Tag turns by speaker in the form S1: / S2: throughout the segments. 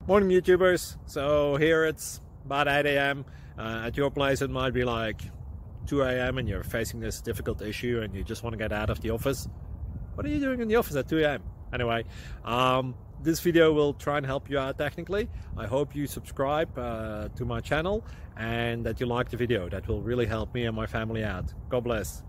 S1: Morning YouTubers. So here it's about 8 a.m. At your place it might be like 2 a.m. and you're facing this difficult issue and you just want to get out of the office. What are you doing in the office at 2 a.m.? Anyway, this video will try and help you out technically. I hope you subscribe to my channel and that you like the video. That will really help me and my family out. God bless.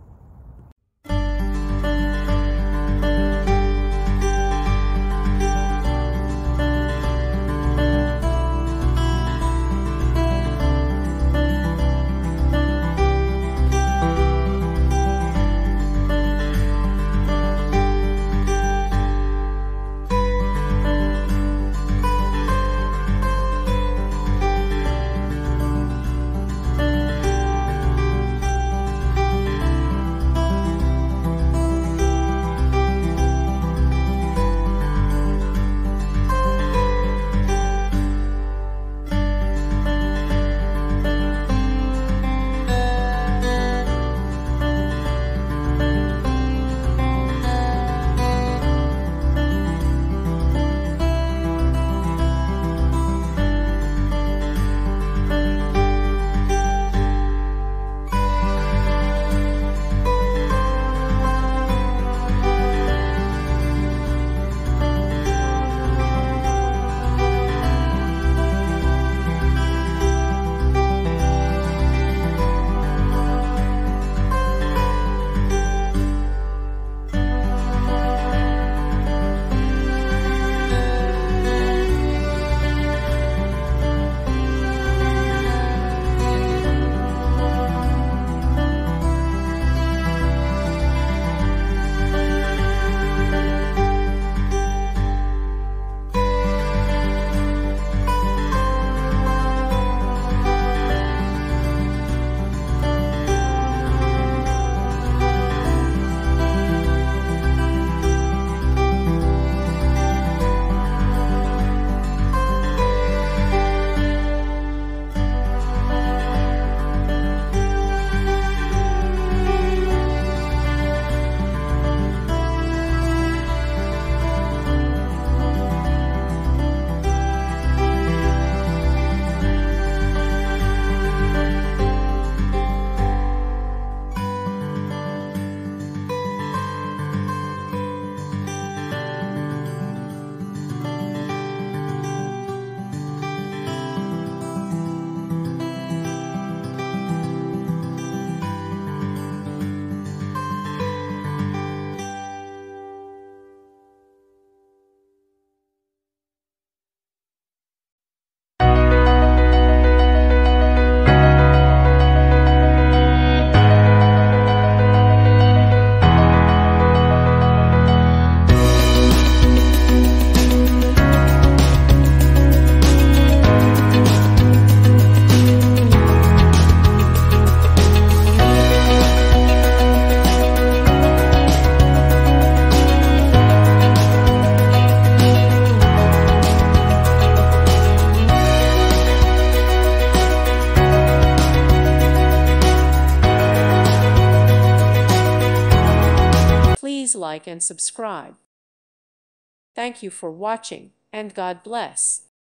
S2: Please like and subscribe. Thank you for watching, and God bless.